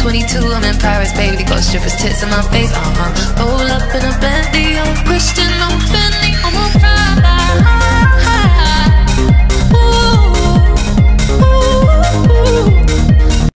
22, I'm in Paris, baby. Got strippers' tits in my face,